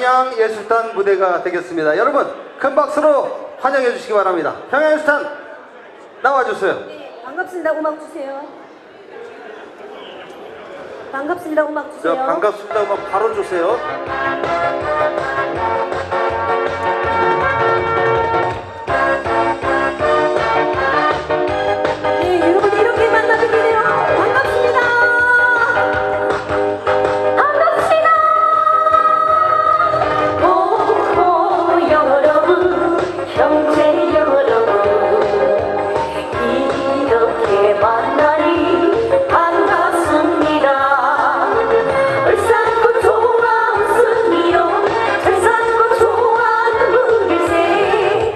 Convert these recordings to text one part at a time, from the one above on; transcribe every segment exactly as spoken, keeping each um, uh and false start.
평양예술단 무대가 되겠습니다. 여러분 큰 박수로 환영해 주시기 바랍니다. 평양예술단 나와주세요. 네, 반갑습니다. 음악 주세요. 반갑습니다. 음악 주세요. 자, 반갑습니다. 음악 바로 주세요. 네, 여러분 이렇게 만나게 되네요. 반갑습니다. 반갑습니다. 오, 여러분, 형제 여러분, 이렇게 만나니 반갑습니다. 얼싸고 좋아 웃음이요, 얼싸고 좋아하는 우리세.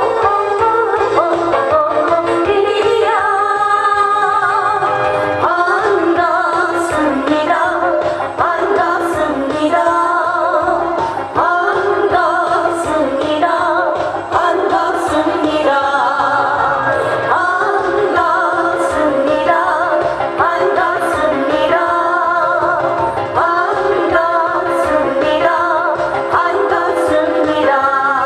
오오오오오오리야. 반갑습니다. 반갑습니다. 반갑습니다. 반갑습니다. 반갑습니다. 반갑습니다. 반갑습니다. 반갑습니다.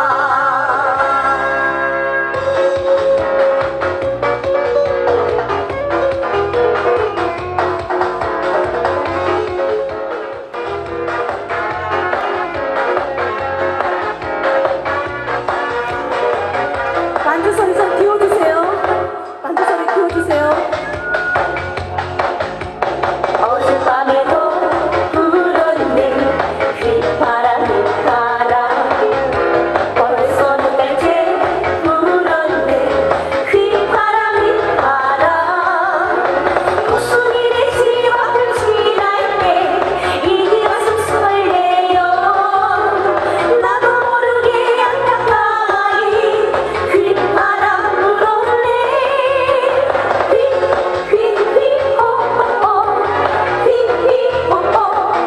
반주 소리 좀 키워주세요. 반주 소리 키워주세요. 어젯밤에도 불었네 휘파람이 바람. 벌써 몇 달째 불었네 휘파람이 바람. 고순이네 집 앞을 지날 때 이 가슴 설레요. 나도 모르게 안가까이 휘파람 불었네. 휘휘휘호호 휘휘호호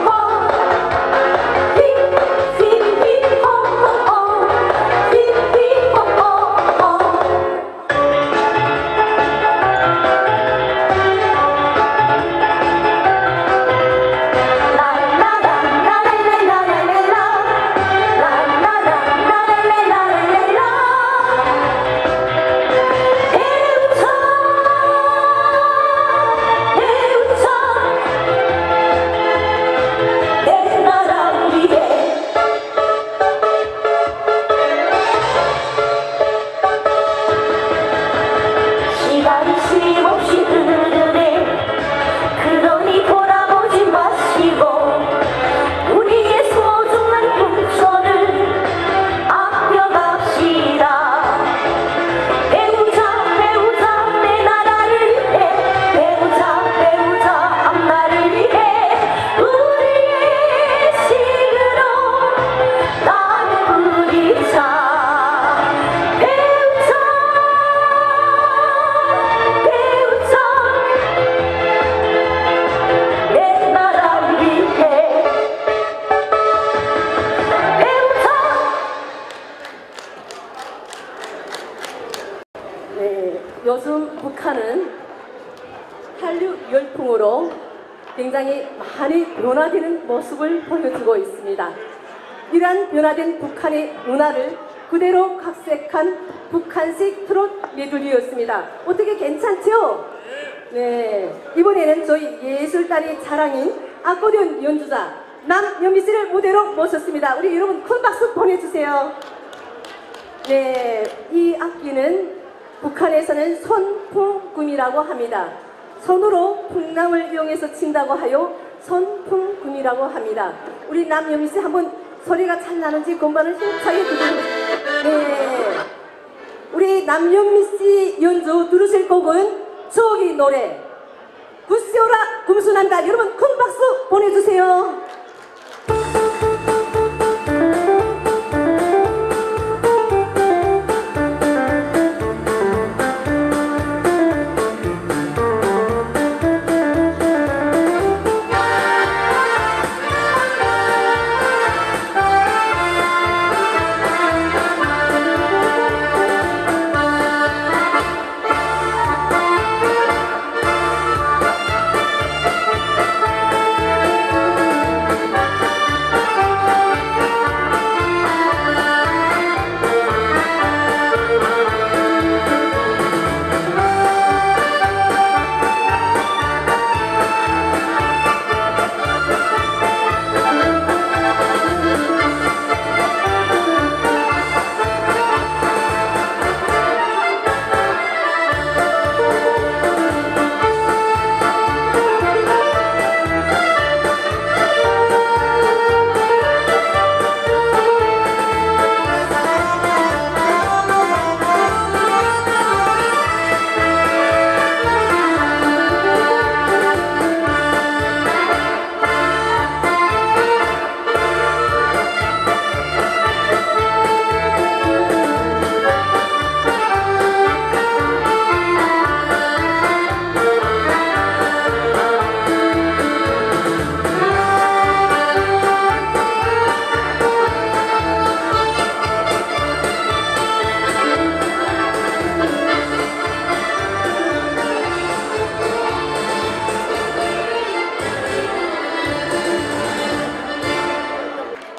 내 나라 위에 시간이 쉼없이 흐르네. 그러니 돌아보지 마시고 우리의 소중한 꿈처를 아껴갑시다. 배우자 배우자 내 나라를 위해, 배우자 배우자 앞날을 위해 우리의 식으로 나는 우리자. 배우자 배우자 내 나라 위해 배우자. 네, 요즘 북한은 한류 열풍으로 굉장히 많이 변화되는 모습을 보여주고 있습니다. 이러한 변화된 북한의 문화를 그대로 각색한 북한식 트롯 메들리였습니다. 어떻게 괜찮죠? 네, 이번에는 저희 예술단의 자랑인 아코디언 연주자 남연미 씨를 무대로 모셨습니다. 우리 여러분 큰 박수 보내주세요. 네, 이 악기는 북한에서는 선풍금이라고 합니다. 손으로 풍랑을 이용해서 친다고 하여 선풍금이라고 합니다. 우리 남연미 씨 한번 소리가 잘 나는지 건반을 힘차게 두드려. 네, 우리 남연미 씨 연주 들으실 곡은 저기 노래 구시오라 금수난다. 여러분 큰 박수 보내주세요.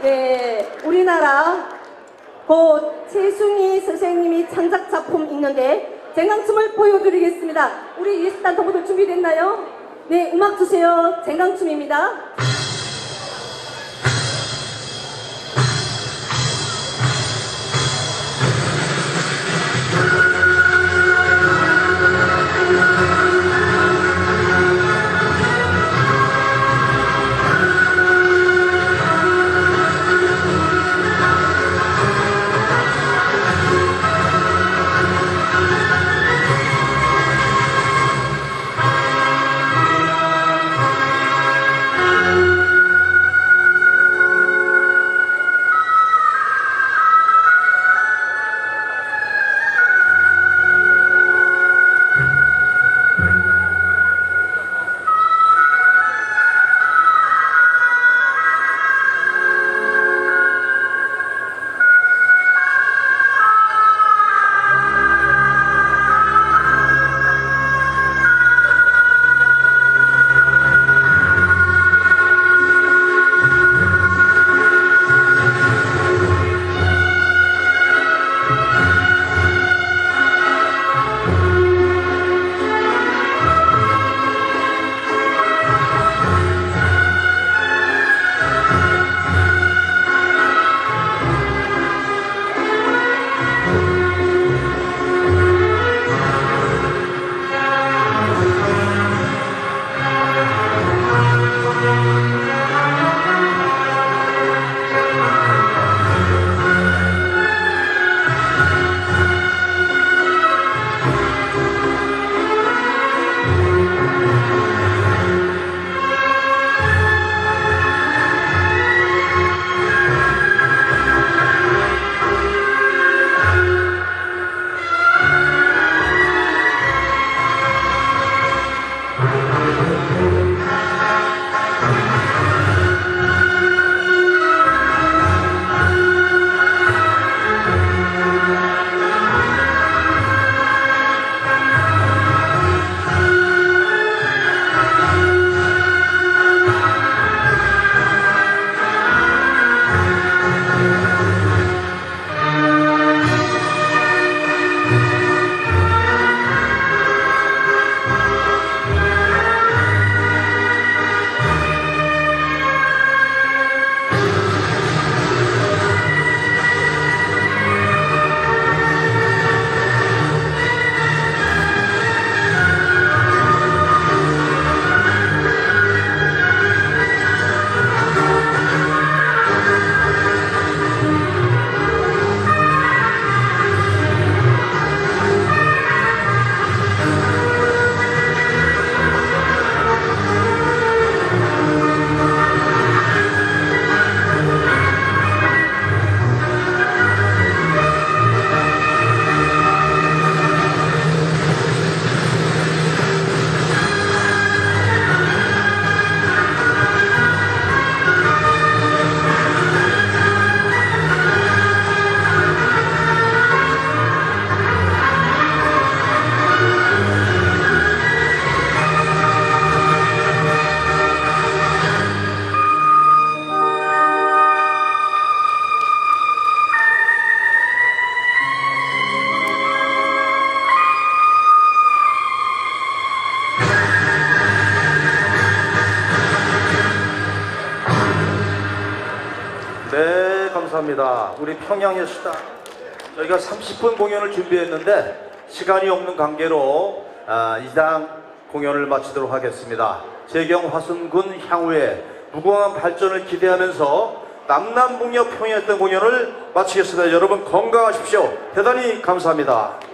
네, 우리나라 고 최순희 선생님이 창작 작품 있는데 쟁강춤을 보여드리겠습니다. 우리 예술단 동무들 준비됐나요? 네, 음악 주세요. 쟁강춤입니다. 네, 감사합니다. 우리 평양예술단 저희가 삼십 분 공연을 준비했는데 시간이 없는 관계로 아, 이상 공연을 마치도록 하겠습니다. 재경 화순군 향후에 무궁한 발전을 기대하면서 남남북녀 평양했던 공연을 마치겠습니다. 여러분 건강하십시오. 대단히 감사합니다.